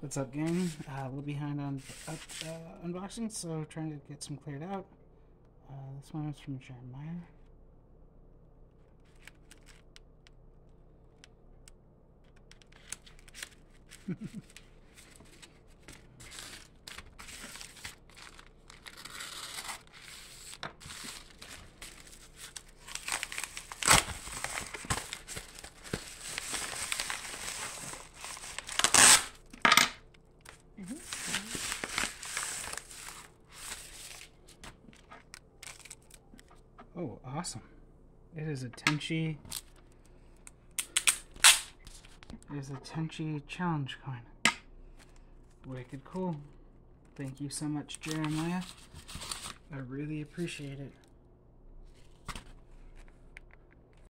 What's up, gang? A little behind on unboxing, so trying to get some cleared out. This one is from Jeremiah. Oh, awesome. It is a Tenshi. It is a Tenshi challenge coin. Wicked cool. Thank you so much, Jeremiah. I really appreciate it.